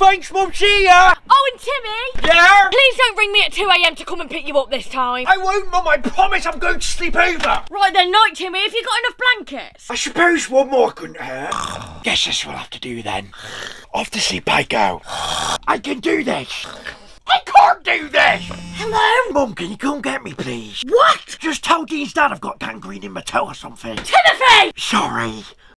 thanks, Mum. See ya. Oh, and Timmy. Yeah? Please don't ring me at 2 AM to come and pick you up this time. I won't, Mum. I promise I'm going to sleep over. Right then, night, Timmy. Have you got enough blankets? I suppose one more couldn't hurt. Guess this will have to do then. Off to sleep I go. I can do this. I can't do this! Hello? Mum, can you come get me, please? What? Just tell Dean's dad I've got gangrene in my toe or something. Timothy! Sorry.